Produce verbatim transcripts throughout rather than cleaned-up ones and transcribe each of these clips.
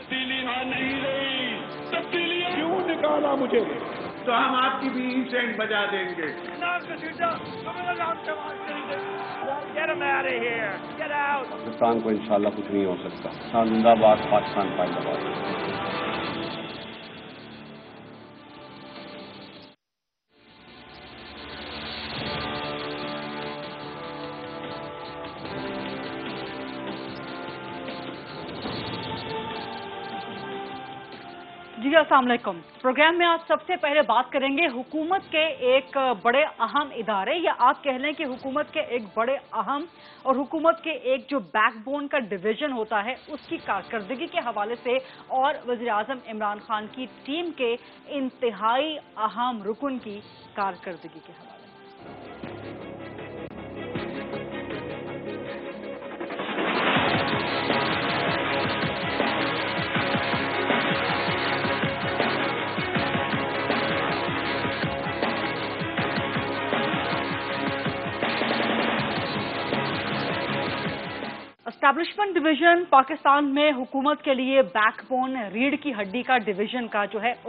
तब्दीली यहाँ नहीं रही, तब्दीली क्यों निकाला मुझे? तो हम आपकी भी सेंट बजा देंगे। पाकिस्तान को इंशाल्लाह कुछ नहीं हो सकता। जिंदाबाद पाकिस्तान, जिंदाबाद। जी अस्सलाम वालेकुम। प्रोग्राम में आज सबसे पहले बात करेंगे हुकूमत के एक बड़े अहम इदारे, या आप कह लें कि हुकूमत के एक बड़े अहम और हुकूमत के एक जो बैकबोन का डिवीजन होता है उसकी कारकर्दगी के हवाले से, और वज़ीर आज़म इमरान खान की टीम के इंतहाई अहम रुकन की कारकर्दगी के हवाले से। एस्टैब्लिशमेंट डिवीजन पाकिस्तान में हुकूमत के लिए बैकबोन, रीढ़ की हड्डी का डिवीजन का जो है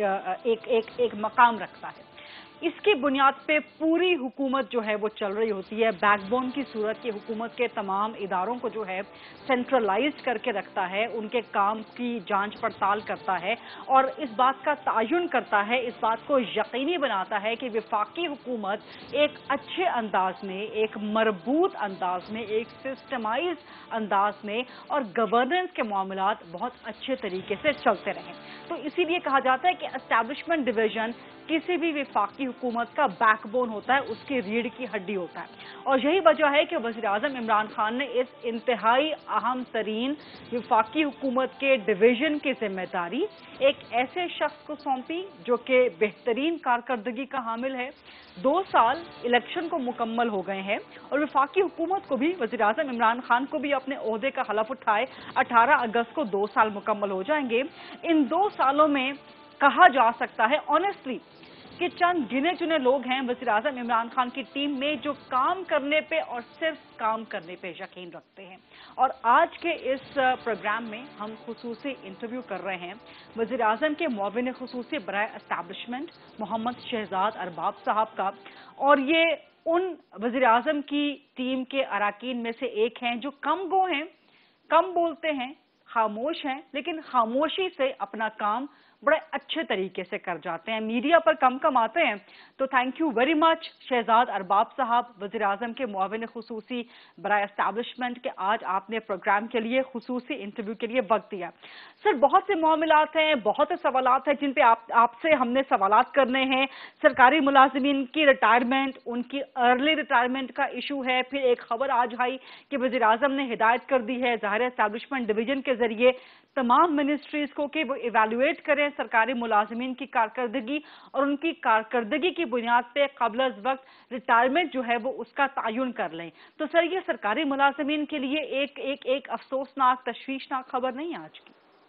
एक एक एक मकाम रखता है। इसकी बुनियाद पे पूरी हुकूमत जो है वो चल रही होती है। बैकबोन की सूरत की हुकूमत के तमाम इदारों को जो है सेंट्रलाइज्ड करके रखता है, उनके काम की जांच पड़ताल करता है और इस बात का तयन करता है, इस बात को यकीनी बनाता है कि वफाकी हुकूमत एक अच्छे अंदाज में, एक मरबूत अंदाज में, एक सिस्टमाइज अंदाज में और गवर्नेंस के मामलात बहुत अच्छे तरीके से चलते रहें। तो इसीलिए कहा जाता है कि एस्टैब्लिशमेंट डिवीजन किसी भी वफाकी हुकूमत का बैकबोन होता है, उसकी रीढ़ की हड्डी होता है। और यही वजह है कि वज़ीर आज़म इमरान खान ने इस इंतहाई अहम तरीन वफाकी हुकूमत के डिवीजन की जिम्मेदारी एक ऐसे शख्स को सौंपी जो कि बेहतरीन कारकर्दगी का हामिल है। दो साल इलेक्शन को मुकम्मल हो गए हैं और वफाकी हुकूमत को भी, वज़ीर आज़म इमरान खान को भी अपने ओहदे का हलफ उठाए अठारह अगस्त को दो साल मुकम्मल हो जाएंगे। इन दो सालों में कहा जा सकता है ऑनेस्टली कि चंद गिने चुने लोग हैं वज़ीर आज़म इमरान खान की टीम में जो काम करने पे और सिर्फ काम करने पे यकीन रखते हैं। और आज के इस प्रोग्राम में हम खुसूसी इंटरव्यू कर रहे हैं वज़ीर आज़म के मुआविन खुसूसी बराए एस्टैब्लिशमेंट मोहम्मद शहजाद अरबाब साहब का। और ये उन वज़ीर आज़म की टीम के अराकीन में से एक हैं जो कम गो हैं, कम बोलते हैं, खामोश हैं, लेकिन खामोशी से अपना काम बड़े अच्छे तरीके से कर जाते हैं, मीडिया पर कम कम आते हैं। तो thank you very much Shahzad Arbab साहब, वज़ीर आज़म के मुआविन खुसूसी बराए एस्टैब्लिशमेंट, के आज आपने प्रोग्राम के लिए खुसूसी इंटरव्यू के लिए वक्त दिया। सर, बहुत से मामलात हैं, बहुत से सवालात हैं जिन पे आप आपसे हमने सवालात करने हैं। सरकारी मुलाजिमीन की रिटायरमेंट, उनकी अर्ली रिटायरमेंट का इशू है। फिर एक खबर आज आई कि वज़ीर आज़म ने हिदायत कर दी है ज़ाहिर एस्टैब्लिशमेंट डिवीजन के जरिए तमाम मिनिस्ट्रीज को कि वो इवैल्यूएट करें सरकारी मुलाजिमीन की कारकर्दगी और उनकी कारकर्दगी की बुनियाद पे क़ब्ल अज़ वक्त रिटायरमेंट जो है वो उसका तयन कर लें। तो सर, ये सरकारी मुलाजिमीन के लिए एक एक एक अफसोसनाक, तशवीशनाक खबर नहीं है आज की?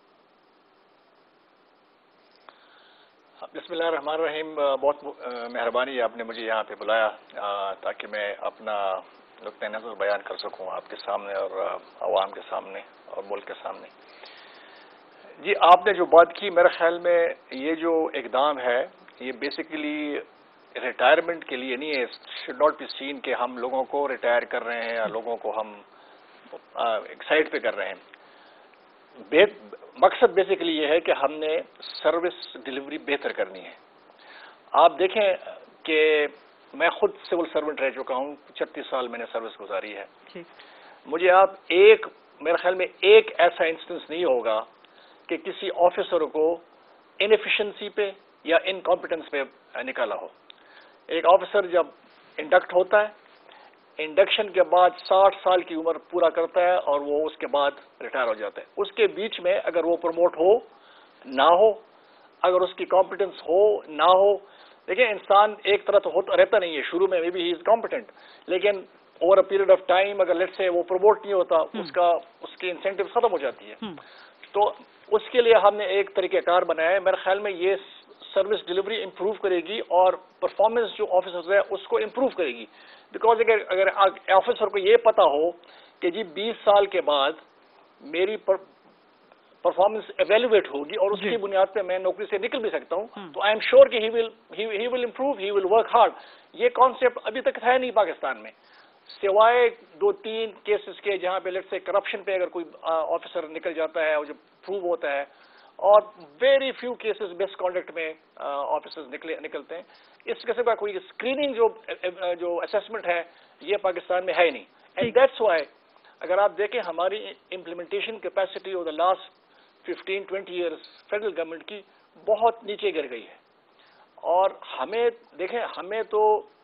बिस्मिल्लाहिर्रहमानिर्रहीम। बहुत मेहरबानी, आपने मुझे यहाँ पे बुलाया ताकि मैं अपना नुक्ता नज़र बयान कर सकूँ आपके सामने और अवाम के सामने और मुल्क के सामने। जी, आपने जो बात की, मेरे ख्याल में ये जो इक़दाम है ये बेसिकली रिटायरमेंट के लिए नहीं है। शुड नॉट बी सीन कि हम लोगों को रिटायर कर रहे हैं या लोगों को हम एक साइड पे कर रहे हैं। बे, मकसद बेसिकली ये है कि हमने सर्विस डिलीवरी बेहतर करनी है। आप देखें कि मैं खुद सिविल सर्वेंट रह चुका हूँ, छत्तीस साल मैंने सर्विस गुजारी है। मुझे आप एक, मेरे ख्याल में एक ऐसा इंस्टेंस नहीं होगा कि किसी ऑफिसर को इनएफिशिएंसी पे या इनकॉम्पिटेंस पे निकाला हो। एक ऑफिसर जब इंडक्ट होता है, इंडक्शन के बाद साठ साल की उम्र पूरा करता है और वो उसके बाद रिटायर हो जाता है। उसके बीच में अगर वो प्रमोट हो ना हो, अगर उसकी कॉम्पिटेंस हो ना हो, देखिए इंसान एक तरह तो होता रहता नहीं है, शुरू में may be he is competent, लेकिन over a period of time अगर लेट्स से वो प्रमोट नहीं होता, उसका उसकी इंसेंटिव खत्म हो जाती है। तो उसके लिए हमने एक तरीक़ेकार बनाया है। मेरे ख्याल में ये सर्विस डिलीवरी इंप्रूव करेगी और परफॉर्मेंस जो ऑफिसर्स है उसको इंप्रूव करेगी। बिकॉज अगर अगर ऑफिसर को ये पता हो कि जी बीस साल के बाद मेरी परफॉर्मेंस एवेल्युएट होगी और उसकी बुनियाद पे मैं नौकरी से निकल भी सकता हूँ, तो आई एम श्योर कि he will he will improve, he will work hard. ये कॉन्सेप्ट अभी तक है नहीं पाकिस्तान में, सिवाय दो तीन केसेस के जहाँ पे लेट्स से करप्शन पे अगर कोई ऑफिसर निकल जाता है और जो प्रूव होता है, और very few cases best conduct में ऑफिसर्स निकले निकलते हैं। इस किस्म का कोई स्क्रीनिंग जो जो असेसमेंट है ये पाकिस्तान में है नहीं। एंड दैट्स व्हाई अगर आप देखें हमारी implementation capacity over the last fifteen twenty years federal government की बहुत नीचे गिर गई है। और हमें देखें, हमें तो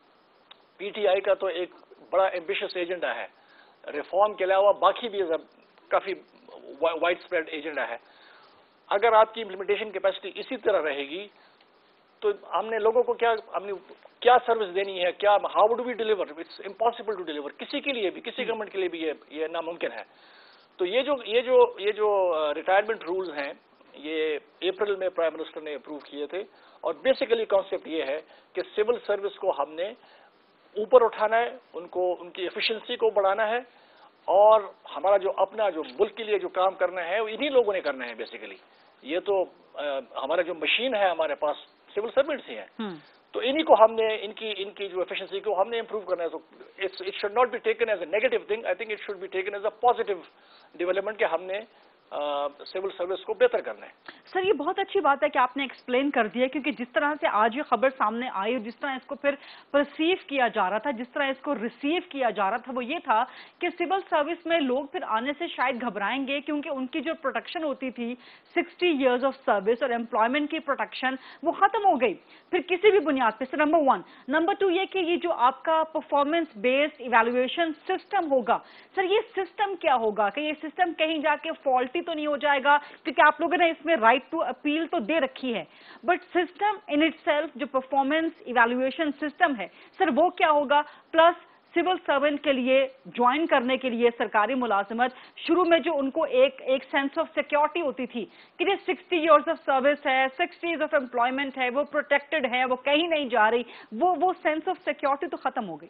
पीटीआई का तो एक बड़ा एम्बिशियस एजेंडा है, रिफॉर्म के अलावा बाकी भी काफी वाइड स्प्रेड एजेंडा है। अगर आपकी इम्प्लीमेंटेशन कैपेसिटी इसी तरह रहेगी तो हमने लोगों को क्या हमने क्या सर्विस देनी है, क्या how do we deliver, it's impossible to deliver. किसी के लिए भी, किसी गवर्नमेंट के लिए भी ये ये नामुमकिन है। तो ये जो ये जो ये जो रिटायरमेंट रूल्स हैं ये अप्रैल में प्राइम मिनिस्टर ने अप्रूव किए थे, और बेसिकली कॉन्सेप्ट ये है कि सिविल सर्विस को हमने ऊपर उठाना है, उनको उनकी एफिशिएंसी को बढ़ाना है, और हमारा जो अपना जो मुल्क के लिए जो काम करना है वो इन्हीं लोगों ने करना है बेसिकली। ये तो आ, हमारा जो मशीन है हमारे पास सिविल सर्वेंट्स ही हैं, तो इन्हीं को हमने इनकी इनकी जो एफिशिएंसी को हमने इंप्रूव करना है। तो it's it should not be taken as a negative thing, I think it should be taken as a positive development के हमने सिविल सर्विस को बेहतर करना है। सर ये बहुत अच्छी बात है कि आपने एक्सप्लेन कर दिया, क्योंकि जिस तरह से आज ये खबर सामने आई और जिस तरह इसको फिर परसीव किया जा रहा था, जिस तरह इसको रिसीव किया जा रहा था, वो ये था कि सिविल सर्विस में लोग फिर आने से शायद घबराएंगे, क्योंकि उनकी जो प्रोटेक्शन होती थी सिक्सटी इयर्स ऑफ सर्विस और एम्प्लॉयमेंट की प्रोटेक्शन वो खत्म हो गई फिर किसी भी बुनियाद पे। Number one. नंबर टू ये कि ये जो आपका परफॉर्मेंस बेस्ड इवैल्यूएशन सिस्टम होगा, सर ये सिस्टम क्या होगा कि ये सिस्टम कहीं जाके फॉल्टी तो नहीं हो जाएगा, क्योंकि आप लोगों ने इसमें राइट टू अपील तो दे रखी है, बट सिस्टम इन इटसेल्फ जो परफॉर्मेंस इवैल्यूएशन सिस्टम है सर वो क्या होगा? प्लस सिविल सर्वेंट के लिए ज्वाइन करने के लिए सरकारी मुलाजमत शुरू में जो उनको एक एक सेंस ऑफ सिक्योरिटी होती थी कि ये सिक्सटी इयर्स ऑफ सर्विस है, सिक्सटी इयर्स ऑफ एम्प्लॉयमेंट है, वो प्रोटेक्टेड है, वो कहीं नहीं जा रही, वो वो सेंस ऑफ सिक्योरिटी तो खत्म हो गई।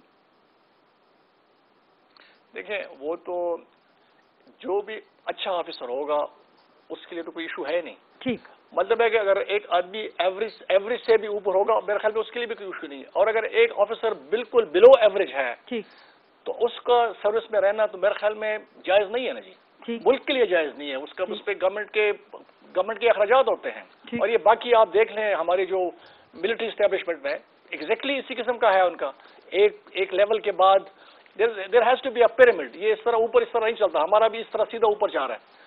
देखिए वो तो जो भी अच्छा ऑफिसर होगा उसके लिए तो कोई इशू है नहीं, ठीक, मतलब है कि अगर एक आदमी एवरेज एवरेज से भी ऊपर होगा मेरे ख्याल में उसके लिए भी कोई इशू नहीं है। और अगर एक ऑफिसर बिल्कुल बिलो एवरेज है, ठीक, तो उसका सर्विस में रहना तो मेरे ख्याल में जायज नहीं है ना जी, ठीक, मुल्क के लिए जायज नहीं है। उसका उस पर गवर्नमेंट के गवर्नमेंट के अखराजात होते हैं। और ये बाकी आप देख लें हमारी जो मिलिट्री एस्टेब्लिशमेंट में एग्जैक्टली इसी किस्म का है उनका। एक एक लेवल के बाद there has to be a pyramid, ये इस तरह ऊपर इस तरह नहीं चलता, हमारा भी इस तरह सीधा ऊपर जा रहा है।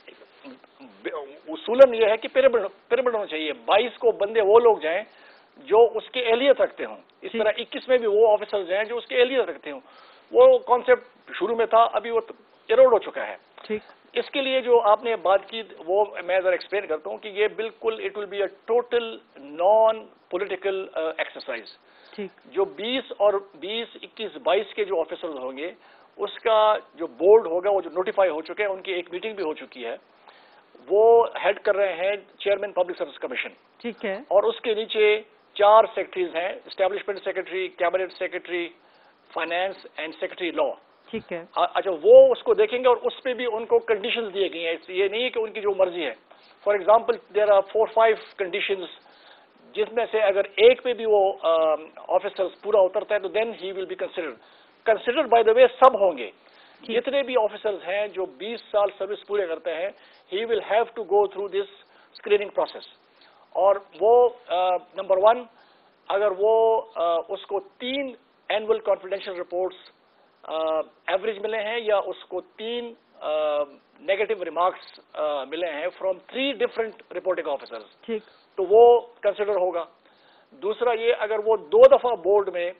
उसूलन ये है कि पिरामिड पिरामिड होना चाहिए, बाईस को बंदे वो लोग जाएं जो उसके एहलियत रखते हों, इस तरह इक्कीस में भी वो ऑफिसर्स हैं जो उसके एहलियत रखते हों। वो कॉन्सेप्ट शुरू में था, अभी वो इरोड हो चुका है। ठीक, इसके लिए जो आपने बात की वो मैं जरा एक्सप्लेन करता हूं कि ये बिल्कुल it will be a total non political exercise. ठीक, जो बीस और बीस, इक्कीस, बाईस के जो ऑफिसर्स होंगे उसका जो बोर्ड होगा वो जो नोटिफाई हो चुके हैं, उनकी एक मीटिंग भी हो चुकी है, वो हेड कर रहे हैं चेयरमैन पब्लिक सर्विस कमीशन। ठीक है, और उसके नीचे चार सेक्रेटरीज हैं, establishment secretary, cabinet secretary, finance and secretary law. ठीक है, अच्छा वो उसको देखेंगे और उस पर भी उनको कंडीशंस दिए गई हैं, ये नहीं है कि उनकी जो मर्जी है। For example there are four five conditions, जिसमें से अगर एक पे भी वो ऑफिसर्स पूरा उतरता है तो then he will be considered. Considered by the way सब होंगे, जितने भी ऑफिसर्स हैं जो बीस साल सर्विस पूरे करते हैं, he will have to go through this screening process। और वो नंबर uh, वन अगर वो uh, उसको तीन एनुअल कॉन्फिडेंशियल रिपोर्ट्स एवरेज मिले हैं या उसको तीन नेगेटिव रिमार्क्स मिले हैं from three different reporting officers, ठीक, तो वो कंसिडर होगा। दूसरा ये अगर वो दो दफा बोर्ड में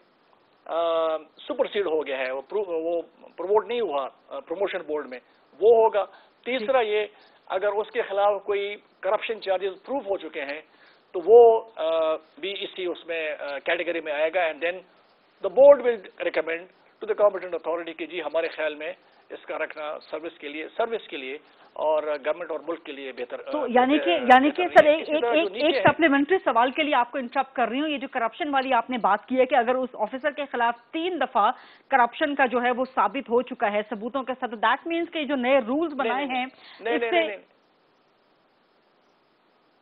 सुपरसीड uh, हो गया है, वो वो प्रमोट नहीं हुआ प्रमोशन बोर्ड में, वो होगा। तीसरा ये अगर उसके खिलाफ कोई करप्शन चार्जेस प्रूफ हो चुके हैं तो वो uh, भी इसी उसमें कैटेगरी uh, में आएगा। And then the board will recommend to the competent authority कि जी हमारे ख्याल में इसका रखना सर्विस के लिए सर्विस के लिए और गवर्नमेंट और मुल्क के लिए बेहतर। तो यानी कि यानी कि सर एक एक एक, एक सप्लीमेंट्री सवाल के लिए आपको इंटरप्ट कर रही हूँ, ये जो करप्शन वाली आपने बात की है कि अगर उस ऑफिसर के खिलाफ तीन दफा करप्शन का जो है वो साबित हो चुका है सबूतों के साथ, दैट मीन्स के जो नए रूल्स बनाए हैं इससे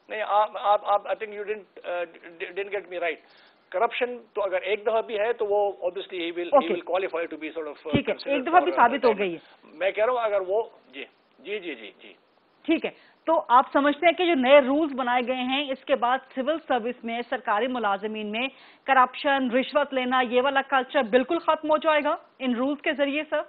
نہیں آپ آپ آپ I think you don't get me right. Corruption تو اگر ایک دفعہ بھی ہے تو وہ obviously he will he will qualify to be sort of ٹھیک ہے, ایک دفعہ بھی ثابت ہو گئی ہے. میں کہہ رہا ہوں اگر وہ جی جی جی جی جی ٹھیک ہے. تو آپ سمجھتے ہیں کہ جو نئے رولز بنائے گئے ہیں اس کے بعد سول سروس میں, سرکاری ملازمین میں کرپشن, رشوت لینا, یہ والا کلچر بالکل ختم ہو جائے گا ان رولز کے ذریعے سر؟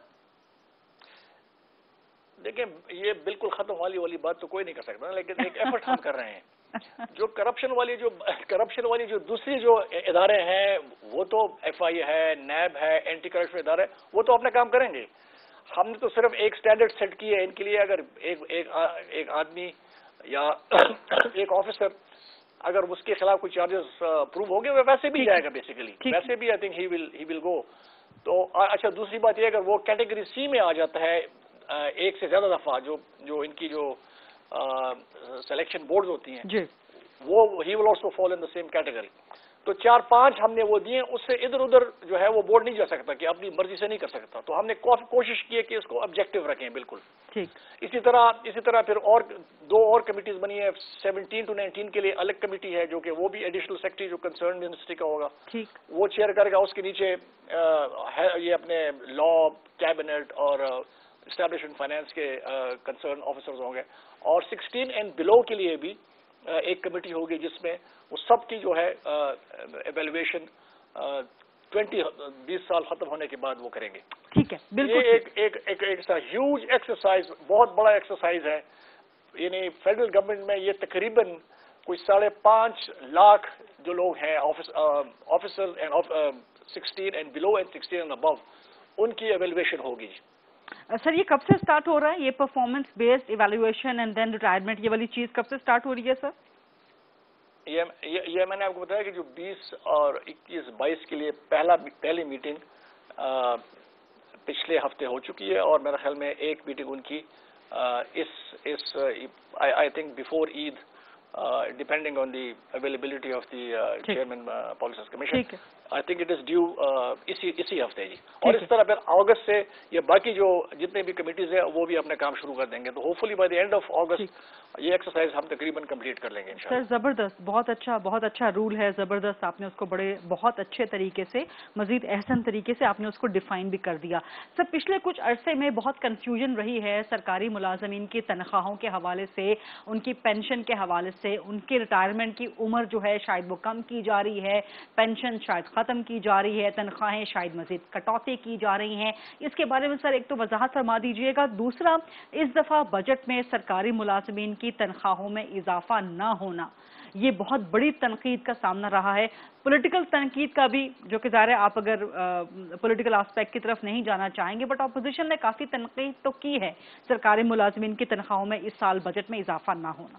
دیکھیں یہ بالکل ختم والی والی بات تو کوئی نہیں کر سکتا, لیکن ایک ایفرٹ ہم کر رہے ہیں. جو کرپشن والی جو کرپشن والی جو دوسری جو ادارے ہیں وہ تو ایف آئی ہے, نیب ہے, اینٹی کرپشن ادارے, وہ تو اپنا کام کریں گے. ہم نے تو صرف ایک سٹینڈرڈ سیٹ کی ہے ان کے لیے. اگر ایک ایک ایک آدمی یا ایک آفیسر اگر اس کے خلاف کوئی چارجز پروو ہو گئے وہ ویسے بھی جائے گا بیسیکلی, ویسے بھی آئی تھنک ہی ول ہی ول گو. تو اچھا دوسری بات یہ اگر وہ کیٹیگری سی میں آ جاتا ہے ایک سے زیادہ دفعہ, جو جو ان کی جو سلیکشن بورڈز ہوتی ہیں جی, وہ he will also fall in the same category. تو چار پانچ ہم نے وہ دیے, اس سے ادھر ادھر جو ہے وہ بورڈ نہیں جا سکتا کہ اپنی مرضی سے نہیں کر سکتا. تو ہم نے کوشش کی ہے کہ اس کو آبجیکٹو رکھیں بالکل. ٹھیک. اسی طرح اسی طرح پھر اور دو اور کمیٹیز بنی ہے, سیونٹین ٹو نائنٹین کے لیے الگ کمیٹی ہے جو کہ وہ بھی ایڈیشنل سیکرٹری جو کنسرن منسٹری کا ہوگا, ٹھیک, وہ چیئر کرے گا. اس کے نیچے یہ اپنے لا, کیبنٹ اور اسٹیبلشمنٹ فائنانس کے کنسرن آفیسرز ہوں گے. اور سکسٹین اینڈ بلو کے لیے بھی ایک کمیٹی ہوگی جس میں وہ سب کی جو ہے ایویلویشن ٹوینٹی بیس سال ختم ہونے کے بعد وہ کریں گے. ٹھیک ہے, بالکل. یہ ایک ایک ایک ایک ہیوج ایکسرسائز, بہت بڑا ایکسرسائز ہے. یعنی فیڈرل گورنمنٹ میں یہ تقریباً کوئی ساڑھے پانچ لاکھ جو لوگ ہیں officer and sixteen and below and sixteen and above, ان کی ایویلویشن ہوگی. سر یہ کب سے سٹارٹ ہو رہا ہے یہ performance based evaluation and then retirement, یہ والی چیز کب سے سٹارٹ ہو رہی ہے سر؟ یہ یہ میں نے آپ کو بتایا کہ جو بیس اور اکیس بائیس کے لیے پہلا پہلی میٹنگ پچھلے ہفتے ہو چکی ہے, اور میرا خیال میں ایک میٹنگ ان کی اس اس I think before Eid, depending on the availability of the chairman policies commission. I think it is due اسی اسی ہفتے جی. اور اس طرح پھر اگست سے یہ باقی جو جتنے بھی کمیٹیز ہیں وہ بھی اپنا کام شروع کر دیں گے. تو hopefully by the end of August یہ ایکسرسائز ہم تقریباً کمپلیٹ کر لیں گے انشاءاللہ. سر زبردست, بہت اچھا بہت اچھا رول ہے, زبردست. آپ نے اس کو بڑے بہت اچھے طریقے سے, مزید احسن طریقے سے آپ نے اس کو ڈیفائن بھی کر دیا. سر پچھلے کچھ عرصے میں بہت کنفیوژن رہی ہے سرکاری ملازمین کی تنخواہوں کے حوالے سے, ان کی پینشن کے حوالے سے. ان کی ریٹائرمنٹ کی عمر جو ہے شاید وہ کم کی جا رہی ہے, پینشن شاید ختم کی جا رہی ہے, تنخواہیں شاید مزید کٹوتی کی جا رہی ہیں. اس کے بارے میں سر ایک تو وضاحت فرما دیجئے گا. دوسرا, اس دفعہ بجٹ میں سرکاری ملازمین کی تنخواہوں میں اضافہ نہ ہونا یہ بہت بڑی تنقید کا سامنا رہا ہے, پولیٹیکل تنقید کا بھی, جو کہ ظاہر ہے آپ اگر پولیٹیکل آسپیکٹ کی طرف نہیں جانا چاہیں گے, بٹ اپوزیشن نے کافی تنقید تو کی ہے سرکاری ملازمین کی تنخواہوں میں اس سال بجٹ میں اضافہ نہ ہونا.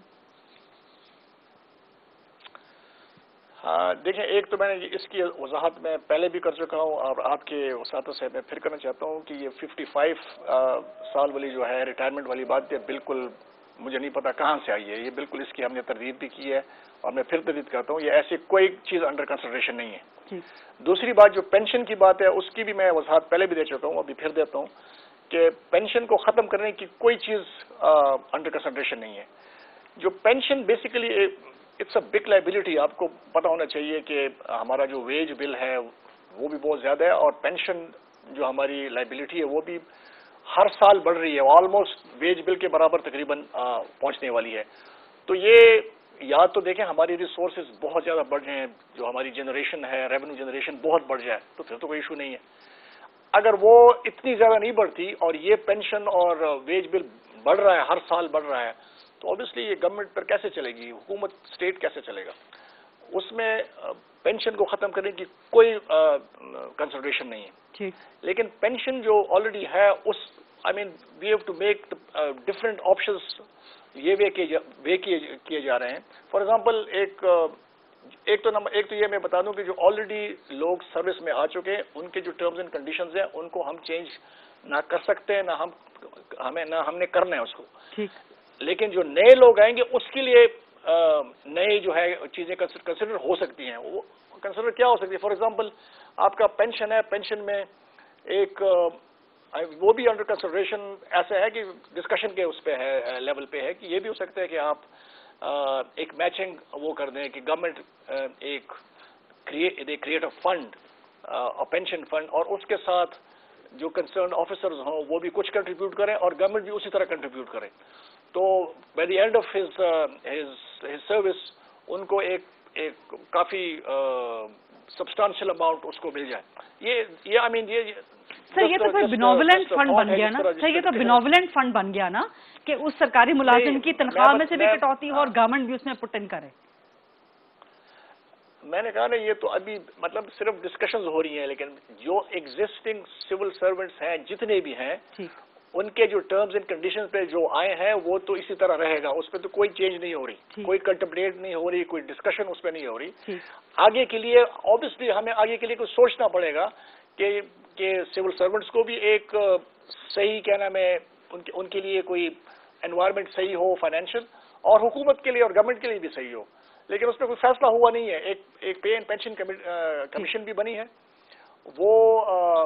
ہاں دیکھیں, ایک تو میں نے اس کی وضاحت میں پہلے بھی کر چکا ہوں, اور آپ کے وساطت سے میں پھر کرنا چاہتا ہوں کہ یہ ففٹی فائیو سال والی جو ہے ریٹائرمنٹ والی بات ہے, بالکل مجھے نہیں پتا کہاں سے آئی ہے. یہ بالکل اس کی ہم نے تردید بھی کی ہے, اور میں پھر تردید کرتا ہوں یہ ایسی کوئی چیز انڈر کنسیڈریشن نہیں ہے. دوسری بات جو پینشن کی بات ہے اس کی بھی میں وضاحت پہلے بھی دے چکا ہوں, ابھی پھر دیتا ہوں کہ پینشن کو ختم کرنے کی کوئی چیز انڈر کنسیڈریشن نہیں ہے. جو pension basically it's a big liability. آپ کو پتہ ہونا چاہیے کہ ہمارا جو ویج بل ہے وہ بھی بہت زیادہ ہے, اور پینشن جو ہماری لائبلٹی ہے وہ بھی ہر سال بڑھ رہی ہے, آلموسٹ ویج بل کے برابر تقریباً پہنچنے والی ہے. تو یہ یا تو دیکھیں ہماری ریسورسز بہت زیادہ بڑھ رہے ہیں, جو ہماری جنریشن ہے, ریونیو جنریشن بہت بڑھ جائے تو پھر تو کوئی ایشو نہیں ہے. اگر وہ اتنی زیادہ نہیں بڑھتی اور یہ پینشن اور ویج بل بڑھ رہا ہے, ہر سال بڑھ رہا ہے, تو اوبیسلی یہ گورنمنٹ پر کیسے چلے گی, حکومت اسٹیٹ کیسے چلے گا. اس میں پینشن کو ختم کرنے کی کوئی کنسیڈریشن نہیں ہے. لیکن پینشن جو آلریڈی ہے اس I mean we have to make different options یہ وے وے کیے جا رہے ہیں. فار ایگزامپل ایک ایک تو نمبر ایک تو یہ میں بتا دوں کہ جو آلریڈی لوگ سروس میں آ چکے ہیں ان کے جو ٹرمز اینڈ کنڈیشنز ہیں ان کو ہم چینج نہ کر سکتے ہیں, نہ ہم ہمیں نہ ہم نے کرنا ہے اس کو. لیکن جو نئے لوگ آئیں گے اس کے لیے نئے جو ہے چیزیں کنسیڈر ہو سکتی ہیں. وہ کنسیڈر کیا ہو سکتی ہے؟ فار ایگزامپل آپ کا پینشن ہے, پینشن میں ایک وہ بھی انڈر کنسیڈریشن ایسا ہے کہ ڈسکشن کے اس پہ ہے لیول پہ ہے کہ یہ بھی ہو سکتا ہے کہ آپ ایک میچنگ وہ کر دیں کہ گورنمنٹ ایک create a fund, pension fund, اور اس کے ساتھ جو کنسرن آفیسرز ہوں وہ بھی کچھ کنٹریبیوٹ کریں اور گورنمنٹ بھی اسی طرح کنٹریبیوٹ کرے، تو by the end of his his service ان کو ایک ایک کافی سبسٹانشیل اماؤنٹ اس کو مل جائے. یہ یہ آئی مین یہ سر یہ تو پھر بینوولنٹ فنڈ بن گیا نا سر، یہ تو بینوولنٹ فنڈ بن گیا نا کہ اس سرکاری ملازم کی تنخواہ میں سے بھی کٹوتی ہو اور گورنمنٹ بھی اس میں پٹ ان کرے. میں نے کہا نا یہ تو ابھی مطلب صرف ڈسکشنز ہو رہی ہیں، لیکن جو ایگزسٹنگ سول سرونٹس ہیں جتنے بھی ہیں ان کے جو ٹرمز اینڈ کنڈیشنز پہ جو آئے ہیں وہ تو اسی طرح رہے گا، اس پہ تو کوئی چینج نہیں ہو رہی، کوئی کنٹمپلیٹ نہیں ہو رہی، کوئی ڈسکشن اس پہ نہیں ہو رہی. آگے کے لیے آبویسلی ہمیں آگے کے لیے کچھ سوچنا پڑے گا کہ کہ سول سرونٹس کو بھی ایک صحیح کیا نام ہے ان کے لیے کوئی انوائرمنٹ صحیح ہو فائنینشیل، اور حکومت کے لیے اور گورنمنٹ کے لیے بھی صحیح ہو، لیکن اس پہ کوئی فیصلہ ہوا نہیں ہے. ایک ایک پے اینڈ پینشن کمیشن بھی بنی ہے، وہ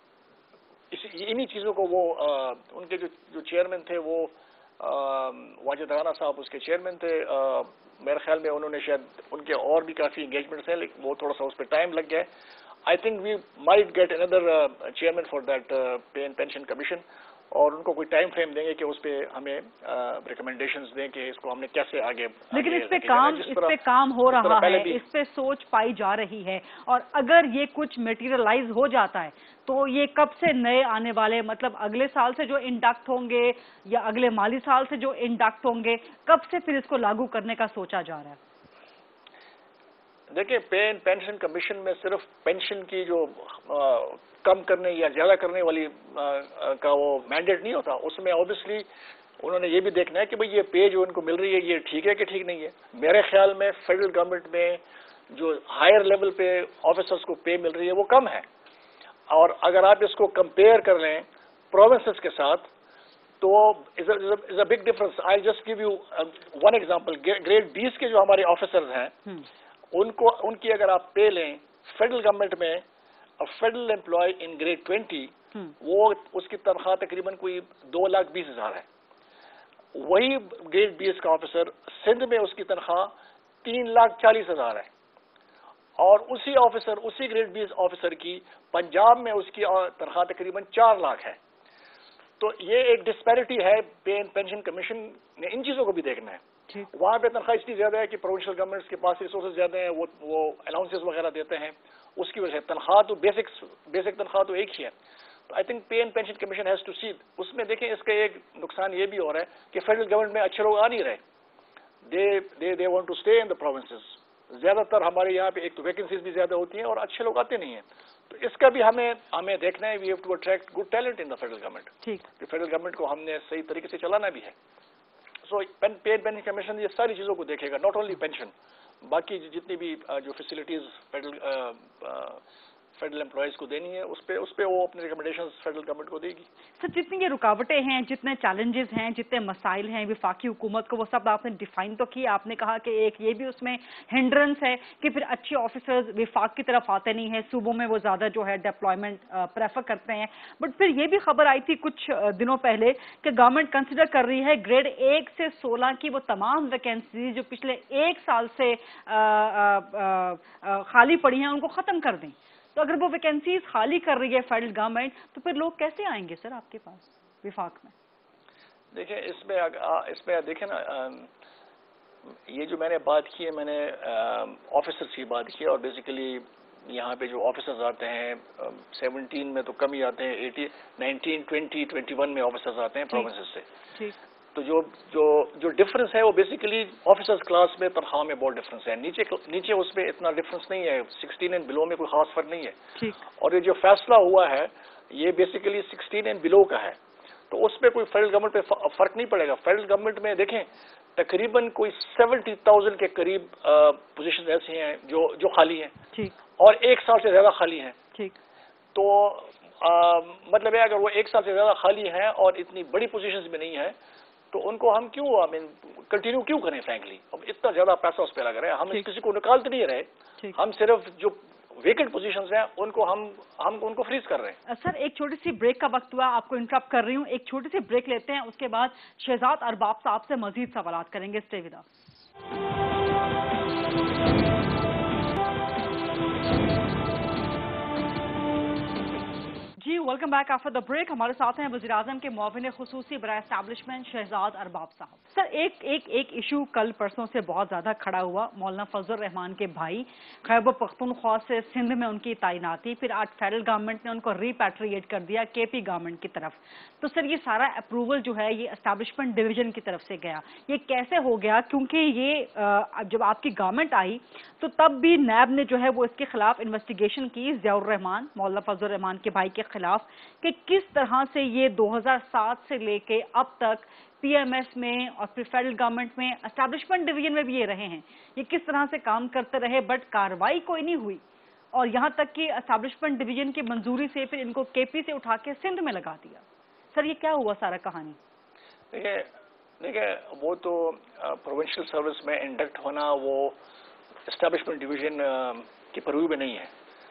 انہی چیزوں کو وہ ان کے جو جو چیئرمین تھے وہ واجد رانا صاحب اس کے چیئرمین تھے، میرے خیال میں انہوں نے شاید ان کے اور بھی کافی انگیجمنٹس ہیں لیکن وہ تھوڑا سا اس پہ ٹائم لگ گیا. I think we might get اندر chairman for that pay and pension commission, اور ان کو کوئی ٹائم فریم دیں گے کہ اس پہ ہمیں ریکمنڈیشنز دیں کہ اس کو ہم نے کیسے آگے. لیکن اس پہ کام اس پہ کام ہو رہا ہے، اس پہ سوچ پائی جا رہی ہے، اور اگر یہ کچھ میٹیریلائز ہو جاتا ہے تو یہ کب سے نئے آنے والے مطلب اگلے سال سے جو انڈکٹ ہوں گے یا اگلے مالی سال سے جو انڈکٹ ہوں گے کب سے پھر اس کو لاگو کرنے کا سوچا جا رہا ہے؟ دیکھیں پے اینڈ پینشن کمیشن میں صرف پینشن کی جو کم کرنے یا زیادہ کرنے والی کا وہ مینڈیٹ نہیں ہوتا، اس میں اوبیسلی انہوں نے یہ بھی دیکھنا ہے کہ بھئی یہ پے جو ان کو مل رہی ہے یہ ٹھیک ہے کہ ٹھیک نہیں ہے. میرے خیال میں فیڈرل گورنمنٹ میں جو ہائر لیول پہ آفیسرز کو پے مل رہی ہے وہ کم ہے، اور اگر آپ اس کو کمپیئر کر لیں پروونسز کے ساتھ تو is a big difference. I just give you one example. Grade بیس کے جو ہمارے آفیسرز ہیں ان کو ان کی اگر آپ پے لیں فیڈرل گورنمنٹ میں federal employee in grade twenty وہ اس کی تنخواہ تقریباً کوئی دو لاکھ بیس ہزار ہے. وہی گریڈ بیس کا آفیسر سندھ میں اس کی تنخواہ تین لاکھ چالیس ہزار ہے، اور اسی آفیسر اسی گریڈ بیس آفیسر کی پنجاب میں اس کی تنخواہ تقریباً چار لاکھ ہے. تو یہ ایک ڈسپیرٹی ہے. پے اینڈ پینشن کمیشن نے ان چیزوں کو بھی دیکھنا ہے. وہاں پہ تنخواہ اس لیے زیادہ ہے کہ پروونشل گورنمنٹس کے پاس ریسورسز زیادہ ہیں، وہ وہ الاؤنسز وغیرہ دیتے ہیں، اس کی وجہ سے تنخواہ تو بیسک بیسک تنخواہ تو ایک ہی ہے. تو I think pay and pension commission has to see. اس میں دیکھیں اس کا ایک نقصان یہ بھی ہو رہا ہے کہ فیڈرل گورنمنٹ میں اچھے لوگ آ نہیں رہے، they they they want to stay in the provinces. زیادہ تر ہمارے یہاں پہ ایک تو ویکنسیز بھی زیادہ ہوتی ہیں اور اچھے لوگ آتے نہیں ہیں. تو اس کا بھی ہمیں ہمیں دیکھنا ہے. We have to attract good talent in the federal government. کہ فیڈرل گورنمنٹ کو ہم نے صحیح طریقے سے چلانا بھی ہے. So pay and pension commission یہ ساری چیزوں کو دیکھے گا، ناٹ اونلی پینشن، باقی جتنی بھی جو فیسلٹیز فیڈرل فیڈرل امپلائیز کو دینی ہے اس پہ اس پہ وہ اپنے ریکمنڈیشنز فیڈرل گورنمنٹ کو دے گی. سر جتنی یہ رکاوٹیں ہیں، جتنے چیلنجز ہیں، جتنے مسائل ہیں وفاقی حکومت کو، وہ سب آپ نے ڈیفائن تو کی. آپ نے کہا کہ ایک یہ بھی اس میں ہنڈرنس ہے کہ پھر اچھے آفیسرز وفاق کی طرف آتے نہیں ہیں، صوبوں میں وہ زیادہ جو ہے ڈپلائمنٹ پریفر کرتے ہیں. بٹ پھر یہ بھی خبر آئی تھی کچھ دنوں پہلے کہ گورنمنٹ کنسیڈر کر رہی ہے گریڈ ایک سے سولہ کی وہ تمام ویکینسیز جو پچھلے ایک سال سے خالی پڑی ہیں ان کو ختم کر دیں. تو اگر وہ ویکینسیز خالی کر رہی ہے فیڈرل گورنمنٹ تو پھر لوگ کیسے آئیں گے سر آپ کے پاس وفاق میں؟ دیکھیں اس میں اس میں دیکھیں نا، یہ جو میں نے بات کی ہے میں نے آفیسرز کی بات کی، اور بیسیکلی یہاں پہ جو آفیسرز آتے ہیں سیونٹین میں تو کم ہی آتے ہیں، eighty nineteen twenty twenty one میں آفیسرز آتے ہیں پروونسز سے. تو جو جو جو ڈفرنس ہے وہ بیسیکلی آفیسرز کلاس میں تنخواہ میں بہت ڈفرنس ہے. نیچے نیچے اس میں اتنا ڈفرنس نہیں ہے، سکسٹین اینڈ بلو میں کوئی خاص فرق نہیں ہے. اور یہ جو فیصلہ ہوا ہے یہ بیسیکلی سکسٹین اینڈ بلو کا ہے، تو اس پہ کوئی فیڈرل گورنمنٹ پہ فرق نہیں پڑے گا. فیڈرل گورنمنٹ میں دیکھیں تقریباً کوئی سیونٹی تھاؤزینڈ کے قریب پوزیشن ایسی ہیں جو جو خالی ہیں اور ایک سال سے زیادہ خالی ہیں. تو مطلب ہے اگر وہ ایک سال سے زیادہ خالی ہیں اور اتنی بڑی پوزیشنز میں نہیں ہیں تو ان کو ہم کیوں آئی مین کنٹینیو کیوں کریں؟ فرینکلی اب اتنا زیادہ پیسہ اس پہ لگ رہا ہے، ہم کسی کو نکالتے نہیں رہے، ہم صرف جو ویکنٹ پوزیشنز ہیں ان کو ہم ہم ان کو فریز کر رہے ہیں. سر ایک چھوٹی سی بریک کا وقت ہوا، آپ کو انٹرپٹ کر رہی ہوں، ایک چھوٹی سی بریک لیتے ہیں، اس کے بعد شہزاد ارباب صاحب سے مزید سوالات کریں گے. Stay with us. जी welcome back after the break. हमारे साथ हैं वज़ीर आज़म के मुआविन खुसूसी बराए एस्टैब्लिशमेंट शहजाद अरबाब साहब। सर एक एक एक इशू कल परसों से बहुत ज़्यादा खड़ा हुआ, मौलाना फजल रहमान के भाई खैबर पख्तूनख्वा से सिंध में उनकी तैनाती, फिर आज फेडरल गवर्नमेंट ने उनको रिपैट्रिएट कर दिया केपी गवर्नमेंट की तरफ। तो सर ये सारा अप्रूवल जो है ये एस्टैब्लिशमेंट डिवीजन की तरफ से गया, ये कैसे हो गया? क्योंकि ये जब आपकी गवर्नमेंट आई तो तब भी नैब ने जो है वो इसके खिलाफ इन्वेस्टिगेशन की, ज़ियाउर रहमान मौलाना फजल रहमान के भाई के खिलाफ, कि किस तरह से ये दो हज़ार सात से लेके अब तक पीएमएस में और फिर फेडरल गवर्नमेंट में एस्टैब्लिशमेंट डिवीजन में भी ये रहे हैं, ये किस तरह से काम करते रहे, बट कार्रवाई कोई नहीं हुई और यहाँ तक कि एस्टैब्लिशमेंट डिवीजन की मंजूरी से फिर इनको केपी से उठा के सिंध में लगा दिया। सर ये क्या हुआ सारा कहानी? देखिए देखिए वो तो प्रोविंशियल सर्विस में इंडक्ट होना वो एस्टैब्लिशमेंट डिवीजन की परव्यू में नहीं है,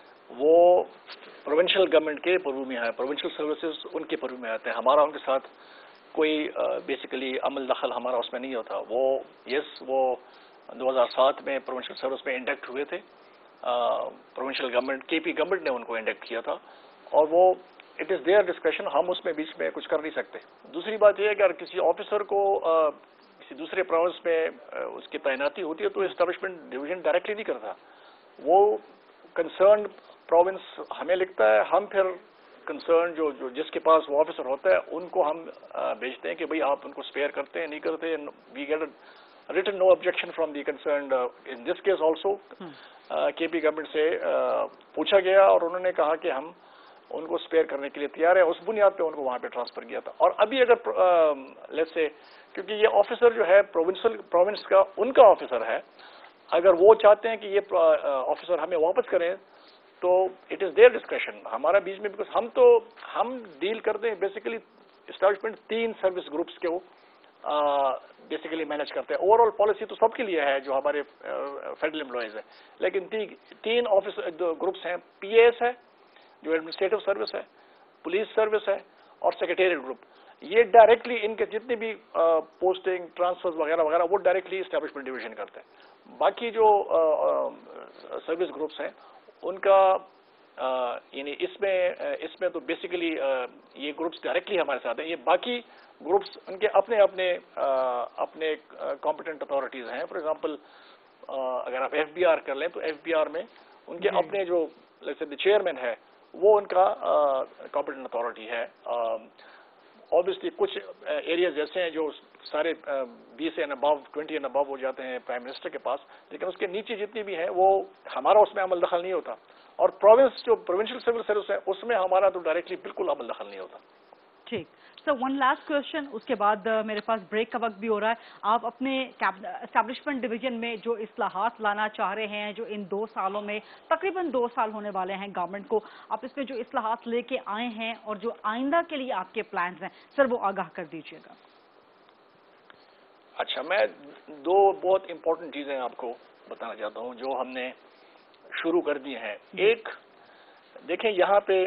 वो प्रोविंशियल गवर्नमेंट के परव्यू में है। प्रोविंशियल सर्विसेज उनके परव्यू में आते हैं, हमारा उनके साथ कोई बेसिकली अमल दखल हमारा उसमें नहीं होता। वो यस वो दो हज़ार सात में प्रोविंशियल सर्विस में इंडक्ट हुए थे, प्रोविंशियल गवर्नमेंट केपी गवर्नमेंट ने उनको इंडक्ट किया था और वो इट इज़ देयर डिस्क्रेशन, हम उसमें बीच में कुछ कर नहीं सकते। दूसरी बात यह है कि अगर किसी ऑफिसर को आ, किसी दूसरे प्रोविंस में आ, उसकी तैनाती होती है तो एस्टैब्लिशमेंट डिवीजन डायरेक्टली नहीं करता, वो कंसर्न प्रोविंस हमें लिखता है, हम फिर कंसर्न जो जो जिसके पास वो ऑफिसर होता है उनको हम भेजते हैं कि भाई आप उनको स्पेयर करते हैं नहीं करते। We get written no objection from the concern. In this case also KP government से uh, पूछा गया और उन्होंने कहा कि हम उनको स्पेयर करने के लिए तैयार है, उस बुनियाद पे उनको वहां पे ट्रांसफर किया था। और अभी अगर लेट्स से क्योंकि ये ऑफिसर जो है प्रोविंशियल प्रोविंस का उनका ऑफिसर है, अगर वो चाहते हैं कि ये ऑफिसर हमें वापस करें तो इट इज़ देयर डिस्क्रेशन, हमारा बीच में, बिकॉज हम तो हम डील करते हैं बेसिकली एस्टैब्लिशमेंट तीन सर्विस ग्रुप्स के वो बेसिकली मैनेज करते हैं। ओवरऑल पॉलिसी तो सबके लिए है जो हमारे फेडरल एम्प्लॉयज़ है, लेकिन ती, तीन ऑफिस ग्रुप्स हैं, पीएएस है जो एडमिनिस्ट्रेटिव सर्विस है, पुलिस सर्विस है और सेक्रेटेरिएट ग्रुप। ये डायरेक्टली इनके जितने भी पोस्टिंग ट्रांसफर्स वगैरह वगैरह वो डायरेक्टली एस्टैब्लिशमेंट डिवीजन करते हैं। बाकी जो सर्विस ग्रुप्स हैं उनका यानी इसमें इसमें तो बेसिकली ये ग्रुप्स डायरेक्टली हमारे साथ हैं। ये बाकी ग्रुप्स उनके अपने अपने अपने कॉम्पिटेंट अथॉरिटीज़ हैं। फॉर एग्जांपल अगर आप एफबीआर कर लें तो एफबीआर में उनके अपने जो जैसे चेयरमैन है वो उनका कॉम्पिटेंट अथॉरिटी है। ऑब्वियसली कुछ एरियाज ऐसे हैं जो सारे बीस and above twenty and above हो जाते हैं प्राइम मिनिस्टर के पास, लेकिन उसके नीचे जितनी भी हैं वो हमारा उसमें अमल दखल नहीं होता। और प्रोविंस जो प्रोविंशियल सिविल सर्विस है उसमें हमारा तो डायरेक्टली बिल्कुल अमल दखल नहीं होता। ठीक सर, वन लास्ट क्वेश्चन, उसके बाद uh, मेरे पास ब्रेक का वक्त भी हो रहा है। आप अपने एस्टैब्लिशमेंट डिवीजन में जो इस्लाहात लाना चाह रहे हैं, जो इन दो सालों में तकरीबन दो साल होने वाले हैं गवर्नमेंट को, आप इसमें जो इस्लाहात लेके आए हैं और जो आइंदा के लिए आपके प्लान्स हैं सर वो आगाह कर दीजिएगा। अच्छा, मैं दो बहुत इंपॉर्टेंट चीज़ें आपको बताना चाहता हूँ जो हमने शुरू कर दी हैं। एक देखें, यहाँ पे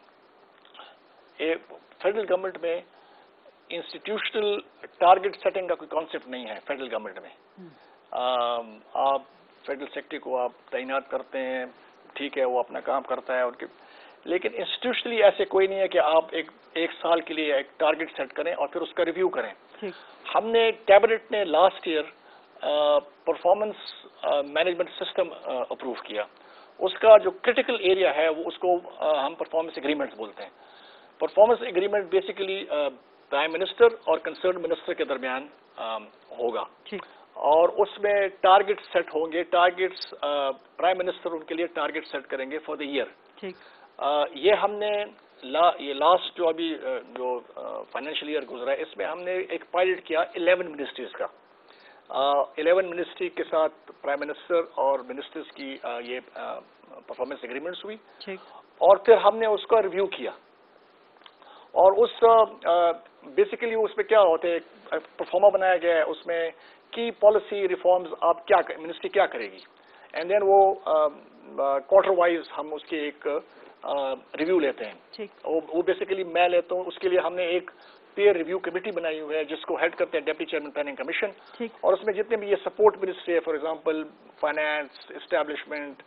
एक फेडरल गवर्नमेंट में इंस्टीट्यूशनल टारगेट सेटिंग का कोई कॉन्सेप्ट नहीं है। फेडरल गवर्नमेंट में आ, आप फेडरल सेक्रेटरी को आप तैनात करते हैं, ठीक है, वो अपना काम करता है उनके, लेकिन इंस्टीट्यूशनली ऐसे कोई नहीं है कि आप एक एक साल के लिए एक टारगेट सेट करें और फिर उसका रिव्यू करें। हमने कैबिनेट ने last year performance management system approve किया, उसका जो क्रिटिकल एरिया है वो उसको uh, हम परफॉर्मेंस एग्रीमेंट्स बोलते हैं। Performance agreement basically prime minister और कंसर्न मिनिस्टर के दरमियान uh, होगा और उसमें टारगेट सेट होंगे। टारगेट्स प्राइम मिनिस्टर उनके लिए टारगेट सेट करेंगे फॉर द ईयर। ये हमने ला, ये लास्ट जो अभी uh, जो फाइनेंशियल uh, ईयर गुजरा है इसमें हमने एक पायलट किया इलेवन मिनिस्ट्रीज का। इलेवन uh, मिनिस्ट्री के साथ प्राइम मिनिस्टर और मिनिस्टर्स की uh, ये परफॉर्मेंस uh, एग्रीमेंट्स हुई और फिर हमने उसका रिव्यू किया और उस बेसिकली uh, उसमें क्या होते हैं, परफॉर्मा बनाया गया है, उसमें की पॉलिसी रिफॉर्म्स आप क्या मिनिस्ट्री क्या करेगी, एंड देन वो क्वार्टर uh, वाइज हम उसके एक रिव्यू uh, लेते हैं। वो, वो बेसिकली मैं लेता हूँ, उसके लिए हमने एक पेयर रिव्यू कमेटी बनाई हुई है जिसको हेड करते हैं डेप्टी चेयरमैन प्लानिंग कमीशन, ठीक। और उसमें जितने भी ये सपोर्ट मिनिस्ट्री है, for example finance, establishment,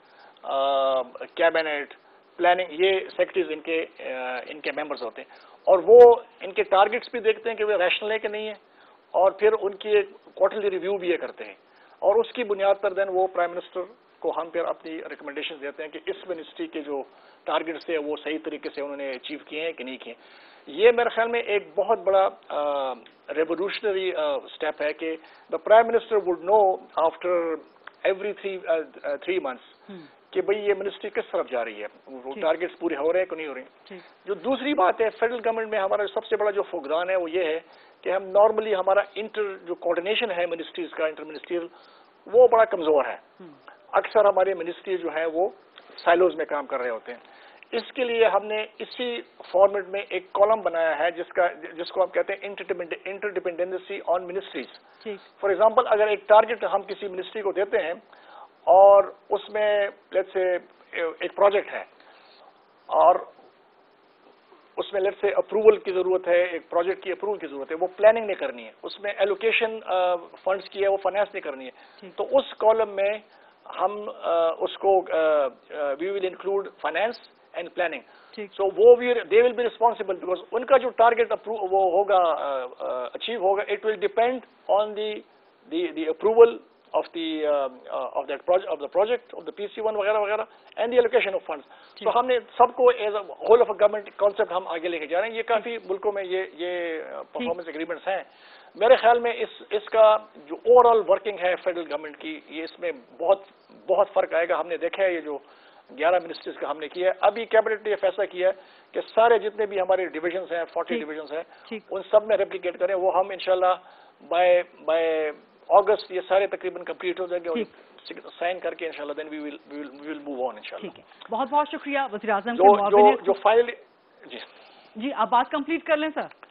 cabinet, planning, ये सेक्रेटरीज इनके uh, इनके मेंबर्स होते हैं, और वो इनके टारगेट्स भी देखते हैं कि वे रैशनल है कि नहीं है, और फिर उनकी क्वार्टरली रिव्यू भी ये करते हैं, और उसकी बुनियाद पर देन वो प्राइम मिनिस्टर को हम फिर अपनी रिकमेंडेशन देते हैं कि इस मिनिस्ट्री के जो टारगेट्स थे वो सही तरीके से उन्होंने अचीव किए हैं कि नहीं किए। ये मेरे ख्याल में एक बहुत बड़ा रेवोल्यूशनरी स्टेप है कि the prime minister would know after every three three months कि भाई ये मिनिस्ट्री किस तरफ जा रही है, वो टारगेट्स पूरे हो रहे हैं कि नहीं हो रहे हैं। जो दूसरी बात है, फेडरल गवर्नमेंट में हमारा सबसे बड़ा जो फुकदान है वो ये है कि हम नॉर्मली हमारा इंटर जो कोऑर्डिनेशन है मिनिस्ट्रीज का, इंटर मिनिस्ट्रियल, वो बड़ा कमजोर है। अक्सर हमारे मिनिस्ट्री जो है वो साइलोज में काम कर रहे होते हैं। इसके लिए हमने इसी फॉर्मेट में एक कॉलम बनाया है जिसका जिसको हम कहते हैं interdependency on ministries. For example, अगर एक टारगेट हम किसी मिनिस्ट्री को देते हैं और उसमें लेट्स से एक प्रोजेक्ट है और उसमें लेट्स से अप्रूवल की जरूरत है, एक प्रोजेक्ट की अप्रूवल की जरूरत है, वो प्लानिंग नहीं करनी है, उसमें एलोकेशन फंड्स की है वो फाइनेंस नहीं करनी है, तो उस कॉलम में हम uh, उसको we will include finance and planning. So वो we they will be responsible because उनका जो टारगेट अप्रूव वो होगा अचीव uh, uh, होगा, it will depend on the the approval of the uh, uh, of that project of the project of the P C one वगैरह वगैरह and the allocation of funds. So हमने सबको as a whole of a government concept हम आगे लेके जा रहे हैं। ये काफी मुल्कों में ये ये परफॉर्मेंस एग्रीमेंट्स हैं। मेरे ख्याल में इस इसका जो ओवरऑल वर्किंग है फेडरल गवर्नमेंट की, ये इसमें बहुत बहुत फर्क आएगा। हमने देखा है ये जो ग्यारह मिनिस्ट्रीज का हमने किया है, अभी कैबिनेट ने फैसला किया है कि सारे जितने भी हमारे डिविजन्स हैं, फोर्टी डिविजन्स हैं, उन सब में रेप्लिकेट करें। वो हम इंशाल्लाह बाय बाय अगस्त ये सारे तकरीबन कंप्लीट हो जाएंगे और साइन करके इंशाल्लाह then we will we will move on इंशाल्लाह। ठीक है, बहुत बहुत शुक्रिया वज़ीर आज़म के जो मुआविन। जो जो फाइल जी जी आप बात कंप्लीट कर लें सर।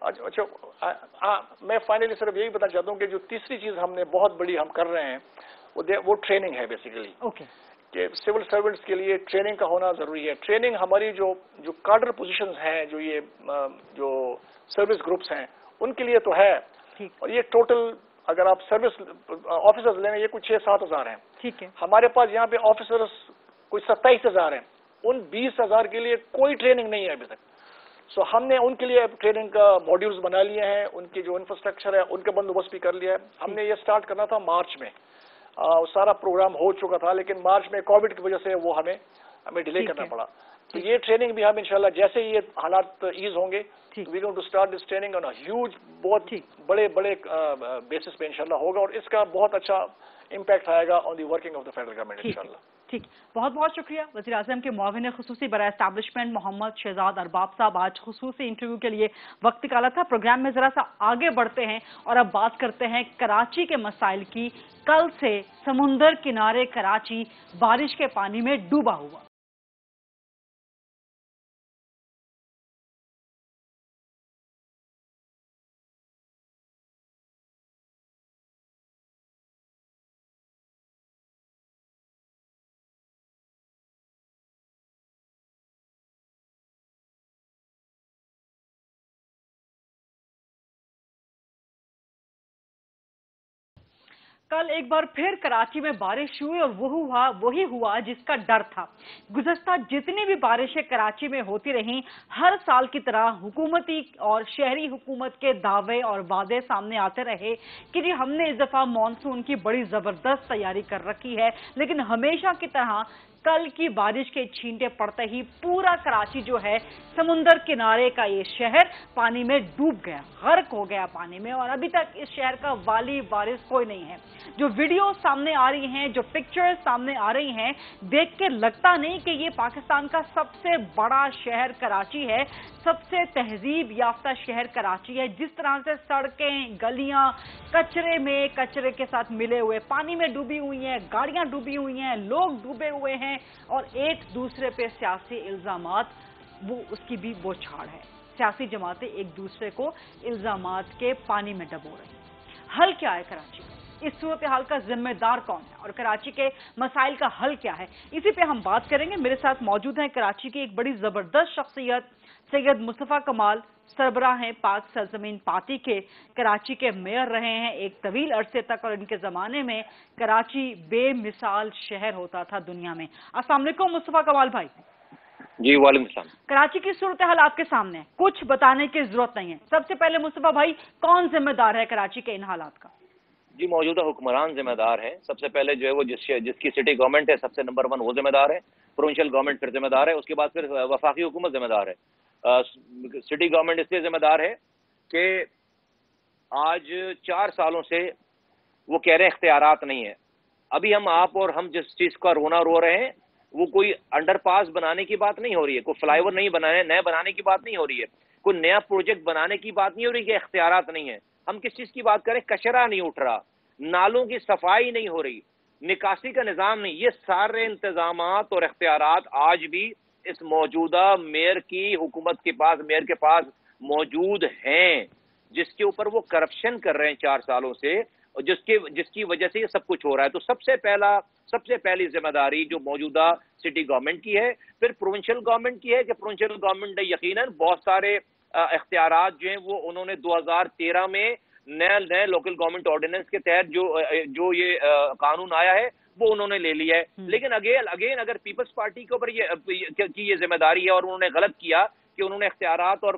अच्छा, मैं फाइनली सिर्फ यही बताना चाहता हूँ कि जो तीसरी चीज हमने बहुत बड़ी हम कर रहे हैं वो वो ट्रेनिंग है बेसिकली। Okay okay. कि सिविल सर्वेंट्स के लिए ट्रेनिंग का होना जरूरी है। ट्रेनिंग हमारी जो जो कार्डर पोजीशंस हैं, जो ये जो सर्विस ग्रुप्स हैं, उनके लिए तो है, और ये टोटल अगर आप सर्विस ऑफिसर्स लेंगे ये कुछ छह सात हजार हैं। ठीक है, हमारे पास यहाँ पे ऑफिसर्स कुछ सत्ताईस हजार हैं, उन बीस हजार के लिए कोई ट्रेनिंग नहीं है अभी तक। सो so, हमने उनके लिए ट्रेनिंग का मॉड्यूल्स बना लिए हैं, उनकी जो इंफ्रास्ट्रक्चर है उनका बंदोबस्त भी कर लिया है। हमने ये स्टार्ट करना था मार्च में, आ, सारा प्रोग्राम हो चुका था, लेकिन मार्च में कोविड की वजह से वो हमें हमें डिले करना पड़ा। तो ये ट्रेनिंग भी हम इंशाल्लाह जैसे ही ये हालात ईज होंगे we going to start this training on a huge, बहुत बड़े बड़े बेसिस पे इंशाल्लाह होगा, और इसका बहुत अच्छा इम्पैक्ट आएगा on the working of the federal government इंशाल्लाह। ठीक, बहुत बहुत शुक्रिया वज़ीर आज़म के मुआविन खुसूसी बराए एस्टैब्लिशमेंट मोहम्मद शहजाद अरबाब साहब आज खुसूसी इंटरव्यू के लिए वक्त निकाला था। प्रोग्राम में जरा सा आगे बढ़ते हैं और अब बात करते हैं कराची के मसाइल की। कल से समुंदर किनारे कराची बारिश के पानी में डूबा हुआ। कल एक बार फिर कराची में बारिश हुई और वो हुआ वही हुआ जिसका डर था। गुज़श्ता जितनी भी बारिशें कराची में होती रहीं, हर साल की तरह हुकूमती और शहरी हुकूमत के दावे और वादे सामने आते रहे कि जी हमने इस दफा मॉनसून की बड़ी जबरदस्त तैयारी कर रखी है, लेकिन हमेशा की तरह कल की बारिश के छींटे पड़ते ही पूरा कराची जो है समुंदर किनारे का ये शहर पानी में डूब गया, गर्क हो गया पानी में, और अभी तक इस शहर का वाली वारिस कोई नहीं है। जो वीडियो सामने आ रही हैं, जो पिक्चर्स सामने आ रही हैं, देख के लगता नहीं कि ये पाकिस्तान का सबसे बड़ा शहर कराची है, सबसे तहजीब याफ्ता शहर कराची है। जिस तरह से सड़कें, गलियां कचरे में कचरे के साथ मिले हुए पानी में डूबी हुई हैं, गाड़ियां डूबी हुई हैं, लोग डूबे हुए हैं, और एक दूसरे पे सियासी इल्जामात, वो उसकी भी बौछार है। सियासी जमातें एक दूसरे को इल्जामात के पानी में डबो रही हैं। हल क्या है कराची में? इस सूरत हाल का जिम्मेदार कौन है और कराची के मसाइल का हल क्या है? इसी पे हम बात करेंगे। मेरे साथ मौजूद हैं कराची की एक बड़ी जबरदस्त शख्सियत सैयद मुस्तफा कमाल सरबराह हैं पाक सरजमीन पार्टी के, कराची के मेयर रहे हैं एक तवील अरसे तक और इनके ज़माने में कराची बेमिसाल शहर होता था दुनिया में। अस्सलाम वालेकुम मुस्तफ़ा कमाल भाई। जी वालेकुम सलाम। कराची की सूरत हाल आपके सामने है, कुछ बताने की जरूरत नहीं है। सबसे पहले मुस्तफ़ा भाई, कौन जिम्मेदार है कराची के इन हालात का? जी मौजूदा हुक्मरान जिम्मेदार हैं। सबसे पहले जो है वो जिस जिसकी सिटी गवर्नमेंट है, सबसे नंबर वन वो जिम्मेदार है। प्रोविंशियल गवर्नमेंट फिर जिम्मेदार है, उसके बाद फिर वफाकी हुकूमत जिम्मेदार है। आ, सिटी गवर्नमेंट इसलिए जिम्मेदार है कि आज चार सालों से वो कह रहे हैं इख्तियारात नहीं है। अभी हम आप और हम जिस चीज़ का रोना रो रहे हैं वो कोई अंडरपास बनाने की बात नहीं हो रही है, कोई फ्लाईओवर नहीं बनाने नए बनाने की बात नहीं हो रही है, कोई नया प्रोजेक्ट बनाने की बात नहीं हो रही कि इख्तियारात नहीं है। हम किस चीज़ की बात करें? कचरा नहीं उठ रहा, नालों की सफाई नहीं हो रही, निकासी का निज़ाम नहीं। ये सारे इंतजामात और इख्तियारात आज भी इस मौजूदा मेयर की हुकूमत के पास मेयर के पास मौजूद हैं, जिसके ऊपर वो करप्शन कर रहे हैं चार सालों से, और जिसके जिसकी वजह से ये सब कुछ हो रहा है। तो सबसे पहला सबसे पहली जिम्मेदारी जो मौजूदा सिटी गवर्नमेंट की है, फिर प्रोविंशियल गवर्नमेंट की है कि प्रोविंशियल गवर्नमेंट ने यकीनन बहुत सारे इख्तियारात जो हैं वो उन्होंने दो हज़ार तेरह में नए नए लोकल गवर्नमेंट ऑर्डिनेंस के तहत जो जो ये कानून आया है वो उन्होंने ले लिया है। लेकिन अगेन अगेन अगर पीपल्स पार्टी के ऊपर ये की ये जिम्मेदारी है और उन्होंने गलत किया कि उन्होंने इख्तियारात और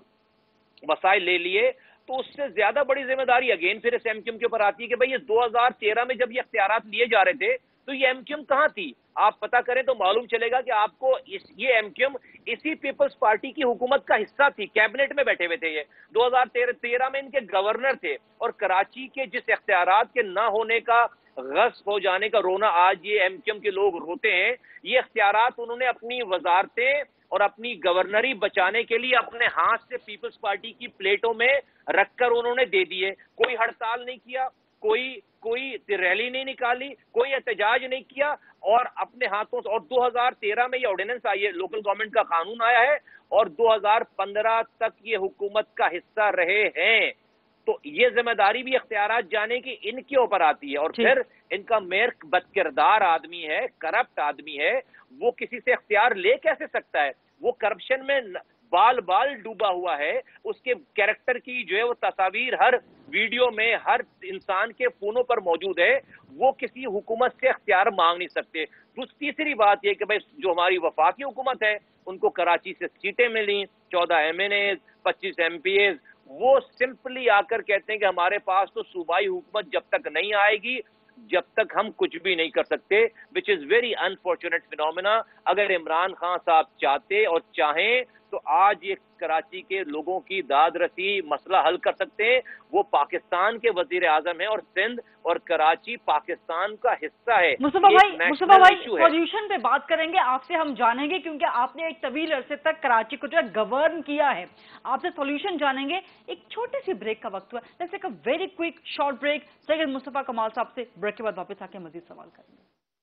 वसाइल ले लिए, तो उससे ज्यादा बड़ी जिम्मेदारी अगेन फिर इस एमक्यूएम के ऊपर आती है कि भाई ये दो हज़ार तेरह में जब ये इख्तियारात लिए जा रहे थे तो ये एमक्यूएम कहाँ थी? आप पता करें तो मालूम चलेगा कि आपको इस ये एमक्यूएम इसी पीपल्स पार्टी की हुकूमत का हिस्सा थी, कैबिनेट में बैठे हुए थे। ये दो हज़ार तेरह में इनके गवर्नर थे और कराची के जिस इख्तियारात के ना होने का गस्प हो जाने का रोना आज ये एमक्यूएम के लोग रोते हैं, ये इख्तियारात उन्होंने अपनी वजारतें और अपनी गवर्नरी बचाने के लिए अपने हाथ से पीपल्स पार्टी की प्लेटों में रखकर उन्होंने दे दिए। कोई हड़ताल नहीं किया, कोई कोई रैली नहीं निकाली, कोई एहतजाज नहीं किया और अपने हाथों से। और दो हज़ार तेरह में ये ऑर्डिनेंस आई है, लोकल गवर्नमेंट का कानून आया है और दो हज़ार पंद्रह तक ये हुकूमत का हिस्सा रहे हैं। तो ये जिम्मेदारी भी इख्तियारात जाने की इनके ऊपर आती है। और फिर इनका मेयर बदकिरदार आदमी है, करप्ट आदमी है, वो किसी से इख्तियार ले कैसे सकता है? वो करप्शन में बाल बाल डूबा हुआ है, उसके कैरेक्टर की जो है वो तस्वीर हर वीडियो में हर इंसान के फोनों पर मौजूद है। वो किसी हुकूमत से इख्तियार मांग नहीं सकते। दूसरी तीसरी बात यह कि भाई जो हमारी वफाकी हुकूमत है उनको कराची से सीटें मिली, चौदह एम एन एज, पच्चीस एम पी एज, वो सिंपली आकर कहते हैं कि हमारे पास तो सूबाई हुकूमत जब तक नहीं आएगी जब तक हम कुछ भी नहीं कर सकते, which is very unfortunate phenomena. अगर इमरान खान साहब चाहते और चाहें तो आज ये कराची के लोगों की दाद रसी मसला हल कर सकते हैं। वो पाकिस्तान के वजीर आजम है और सिंध और कराची पाकिस्तान का हिस्सा है। मुस्तफा भाई मुस्तफा भाई सॉल्यूशन पे बात करेंगे, आपसे हम जानेंगे क्योंकि आपने एक तवील अरसे तक कराची को जो है गवर्न किया है, आपसे सॉल्यूशन जानेंगे। एक छोटी सी ब्रेक का वक्त हुआ, let's take a very quick short break. Syed Mustafa Kamal sahab से ब्रेक के बाद वापस आके मजीद सवाल करेंगे।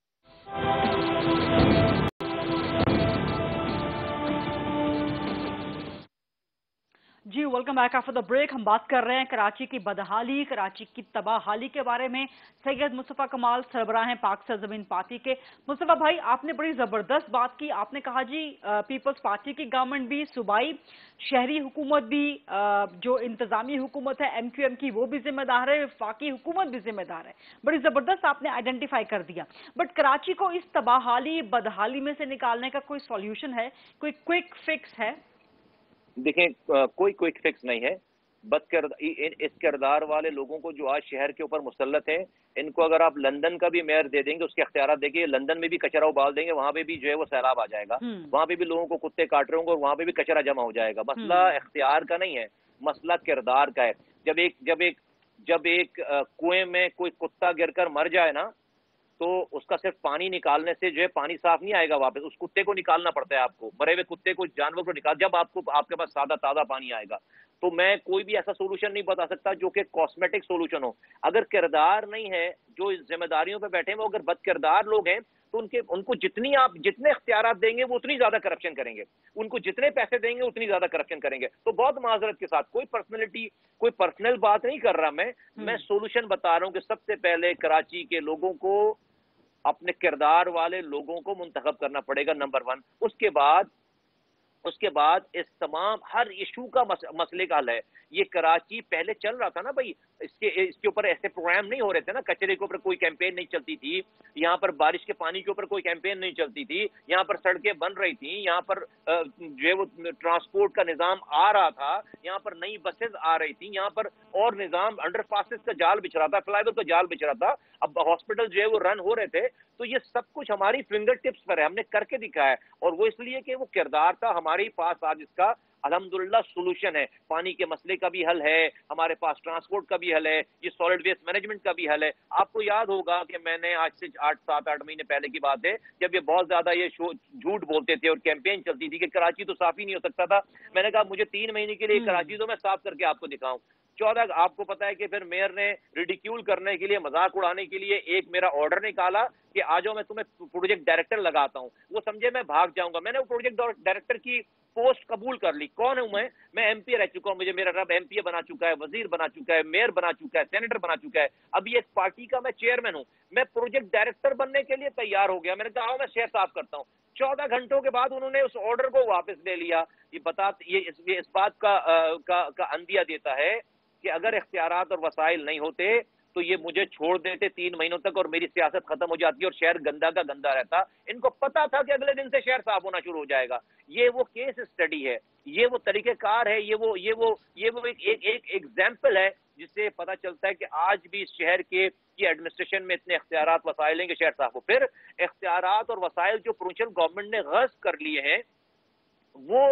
जी welcome back after the break. हम बात कर रहे हैं कराची की बदहाली, कराची की तबाहाली के बारे में। सैयद मुस्तफा कमाल सरबराह हैं पाक सरजमीन पार्टी के। मुस्तफा भाई, आपने बड़ी जबरदस्त बात की। आपने कहा जी पीपल्स पार्टी की गवर्नमेंट भी, सूबाई शहरी हुकूमत भी, आ, जो इंतजामी हुकूमत है एम क्यू एम की वो भी जिम्मेदार है, वफाकी हुकूमत भी जिम्मेदार है। बड़ी जबरदस्त आपने आइडेंटिफाई कर दिया। बट कराची को इस तबाहाली बदहाली में से निकालने का कोई सॉल्यूशन है, कोई क्विक फिक्स है? देखें, कोई क्विक फिक्स नहीं है। बदकिरदार इस किरदार वाले लोगों को जो आज शहर के ऊपर मुसल्लत है, इनको अगर आप लंदन का भी मेयर दे देंगे, उसके अख्तियार देंगे, लंदन में भी कचरा उबाल देंगे, वहां पे भी जो है वो सैलाब आ जाएगा, वहां पे भी लोगों को कुत्ते काट रहे होंगे और वहां पे भी कचरा जमा हो जाएगा। मसला इख्तियार का नहीं है, मसला किरदार का है। जब एक जब एक जब एक कुएं में कोई कुत्ता गिरकर मर जाए ना, तो उसका सिर्फ पानी निकालने से जो है पानी साफ नहीं आएगा, वापस उस कुत्ते को निकालना पड़ता है आपको, मरे हुए कुत्ते को, जानवर को निकाल, जब आपको आपके पास सादा ताज़ा पानी आएगा। तो मैं कोई भी ऐसा सोल्यूशन नहीं बता सकता जो कि कॉस्मेटिक सोल्यूशन हो। अगर किरदार नहीं है, जो जिम्मेदारियों पे बैठे हैं वो अगर बद किरदार लोग हैं, तो उनके उनको जितनी आप जितने इख्तियारात देंगे वो उतनी ज्यादा करप्शन करेंगे, उनको जितने पैसे देंगे उतनी ज्यादा करप्शन करेंगे। तो बहुत माजरत के साथ, कोई पर्सनैलिटी कोई पर्सनल बात नहीं कर रहा मैं मैं सोल्यूशन बता रहा हूँ कि सबसे पहले कराची के लोगों को अपने किरदार वाले लोगों को मुंतखब करना पड़ेगा, नंबर वन। उसके बाद اس کے بعد اس تمام ہر ایشو کا مسئلے کا حل ہے. یہ کراچی پہلے چل رہا تھا نا بھائی, اس کے اس کے اوپر ایسے پروگرام نہیں ہو رہے تھے نا, کچرے کے اوپر کوئی کیمپین نہیں چلتی تھی, یہاں پر بارش کے پانی کے اوپر کوئی کیمپین نہیں چلتی تھی, یہاں پر سڑکیں بن رہی تھیں, یہاں پر جو ہے وہ ٹرانسپورٹ کا نظام آ رہا تھا, یہاں پر نئی بسز آ رہی تھیں, یہاں پر اور نظام انڈر پاسز کا جال بچھ رہا تھا, فلائی اوور کا جال بچھ رہا تھا, اب ہاسپٹل جو ہے وہ رن ہو رہے تھے. تو یہ سب کچھ ہماری فنگر ٹپس پر ہے, ہم نے کر کے دکھایا ہے, اور وہ اس لیے کہ وہ کردار تھا ہمارے پاس. آج اس کا الحمدللہ سولوشن ہے, پانی کے مسئلے کا بھی حل ہے ہمارے پاس, ٹرانسپورٹ کا بھی حل ہے, یہ سالڈ ویسٹ مینجمنٹ کا بھی حل ہے. آپ کو یاد ہوگا کہ میں نے آج سے آٹھ سات آٹھ مہینے پہلے کی بات ہے, جب یہ بہت زیادہ یہ جھوٹ بولتے تھے اور کیمپین چلتی تھی کہ کراچی تو صاف ہی نہیں ہو سکتا تھا, میں نے کہا مجھے تین مہینے کے لیے کراچی تو میں صاف کر کے آپ کو دکھاؤں. چودہ آپ کو پتا ہے کہ پھر میئر نے ریڈیکیول کرنے کے لیے, مذاق اڑانے کے لیے ایک میرا آرڈر نکالا کہ آ جاؤ میں تمہیں پروجیکٹ ڈائریکٹر لگاتا ہوں. وہ سمجھے میں بھاگ جاؤں گا, میں نے وہ پروجیکٹ ڈائریکٹر کی پوسٹ قبول کر لی. کون ہوں میں میں ایم پی رہ چکا ہوں, مجھے میرا رب ایم پی بنا چکا ہے, وزیر بنا چکا ہے, میئر بنا چکا ہے, سینیٹر بنا چکا ہے, اب یہ ایک پارٹی کا میں چیئرمین ہوں. میں پروجیکٹ ڈائریکٹر بننے کے لیے تیار ہو گیا, میں نے کہا آؤ میں شہر صاف کرتا ہوں. چودہ گھنٹوں کے بعد انہوں نے اس آرڈر کو واپس لے لیا. یہ بتا یہ اس بات کا کا اندیا دیتا ہے کہ اگر اختیارات اور وسائل نہیں ہوتے تو یہ مجھے چھوڑ دیتے تین مہینوں تک اور میری سیاست ختم ہو جاتی اور شہر گندا کا گندا رہتا. ان کو پتا تھا کہ اگلے دن سے شہر صاف ہونا شروع ہو جائے گا. یہ وہ کیس اسٹڈی ہے, یہ وہ طریقہ کار ہے, یہ وہ یہ وہ یہ وہ ایک ایک ایک ایگزامپل ہے جس سے پتا چلتا ہے کہ آج بھی اس شہر کے کی ایڈمنسٹریشن میں اتنے اختیارات وسائل ہیں کہ شہر صاف ہو. پھر اختیارات اور وسائل جو پروونشل گورنمنٹ نے غصب کر لیے ہیں وہ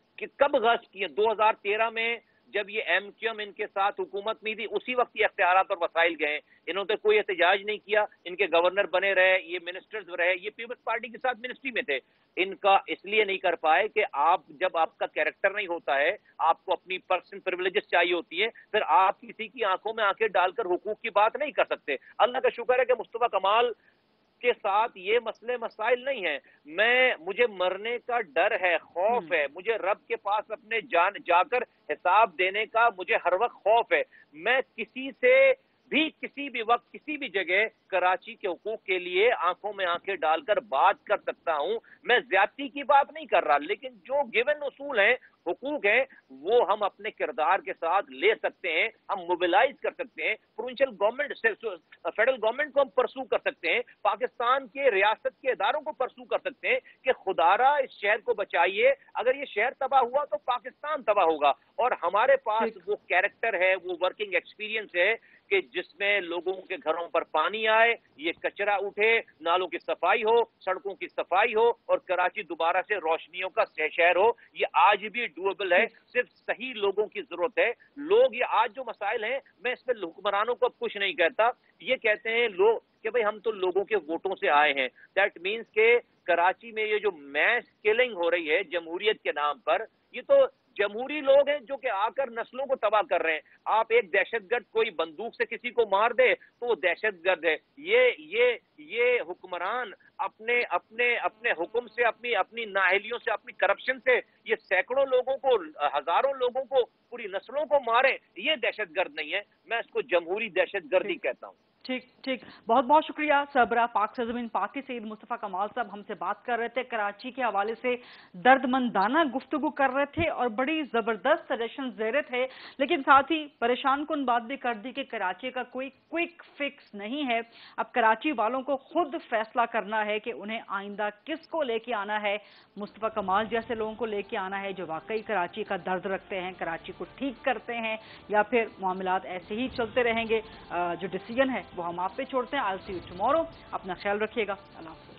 کب غصب کیے؟ دو ہزار تیرہ میں جب یہ ایم کیو ایم ان کے ساتھ حکومت میں تھی, اسی وقت یہ اختیارات اور وسائل گئے. انہوں نے کوئی احتجاج نہیں کیا, ان کے گورنر بنے رہے, یہ منسٹرز رہے, یہ پیپلز پارٹی کے ساتھ منسٹری میں تھے. ان کا اس لیے نہیں کر پائے کہ آپ جب آپ کا کیریکٹر نہیں ہوتا ہے, آپ کو اپنی پرسنل پریویلیجز چاہیے ہوتی ہے, پھر آپ کسی کی آنکھوں میں آنکھیں ڈال کر حقوق کی بات نہیں کر سکتے. اللہ کا شکر ہے کہ مصطفیٰ کمال کے ساتھ یہ مسئلے مسائل نہیں ہیں. میں مجھے مرنے کا ڈر ہے, خوف ہے, مجھے رب کے پاس اپنے جان جا کر حساب دینے کا مجھے ہر وقت خوف ہے. میں کسی سے بھی کسی بھی وقت کسی بھی جگہ کراچی کے حقوق کے لیے آنکھوں میں آنکھیں ڈال کر بات کر سکتا ہوں. میں زیادتی کی بات نہیں کر رہا, لیکن جو گیون اصول ہیں, حقوق ہیں, وہ ہم اپنے کردار کے ساتھ لے سکتے ہیں, ہم موبیلائز کر سکتے ہیں. پروونشل گورنمنٹ فیڈرل گورنمنٹ کو ہم پرسو کر سکتے ہیں, پاکستان کے ریاست کے اداروں کو پرسو کر سکتے ہیں کہ خدارا اس شہر کو بچائیے, اگر یہ شہر تباہ ہوا تو پاکستان تباہ ہوگا. اور ہمارے پاس وہ کیریکٹر ہے, وہ ورکنگ ایکسپیرینس ہے کہ جس میں لوگوں کے گھروں پر پانی آئے, یہ کچرا اٹھے, نالوں کی صفائی ہو, سڑکوں کی صفائی ہو, اور کراچی دوبارہ سے روشنیوں کا شہر ہو. یہ آج بھی ڈویبل ہے, صرف صحیح لوگوں کی ضرورت ہے. لوگ یہ آج جو مسائل ہیں, میں اس میں حکمرانوں کو کچھ نہیں کہتا, یہ کہتے ہیں لوگ کہ بھئی ہم تو لوگوں کے ووٹوں سے آئے ہیں. دیٹ مینز کہ کراچی میں یہ جو میس کلنگ ہو رہی ہے جمہوریت کے نام پر, یہ تو جمہوری لوگ ہیں جو کہ آ کر نسلوں کو تباہ کر رہے ہیں. آپ ایک دہشت گرد کوئی بندوق سے کسی کو مار دے تو وہ دہشت گرد ہے. یہ یہ یہ حکمران اپنے اپنے اپنے حکم سے, اپنی اپنی نااہلیوں سے, اپنی کرپشن سے یہ سینکڑوں لوگوں کو, ہزاروں لوگوں کو, پوری نسلوں کو مارے, یہ دہشت گرد نہیں ہے. میں اس کو جمہوری دہشت گردی کہتا ہوں. ٹھیک ٹھیک بہت بہت شکریہ. سربراہ پاک سرزمین پاکی سید مصطفیٰ کمال صاحب ہم سے بات کر رہے تھے, کراچی کے حوالے سے درد مندانہ گفتگو کر رہے تھے اور بڑی زبردست سجیشن زیرے تھے, لیکن ساتھ ہی پریشان کن بات بھی کر دی کہ کراچی کا کوئی کوئک فکس نہیں ہے. اب کراچی والوں کو خود فیصلہ کرنا ہے کہ انہیں آئندہ کس کو لے کے آنا ہے. مصطفیٰ کمال جیسے لوگوں کو لے کے آنا ہے جو واقعی کراچی کا درد رکھتے ہیں, کراچی کو ٹھیک کرتے ہیں, یا پھر معاملات ایسے ہی چلتے رہیں گے. جو ڈیسیجن ہے وہ ہم آپ پہ چھوڑتے ہیں. I see you tomorrow. اپنا خیال رکھیے گا. اللہ حافظ.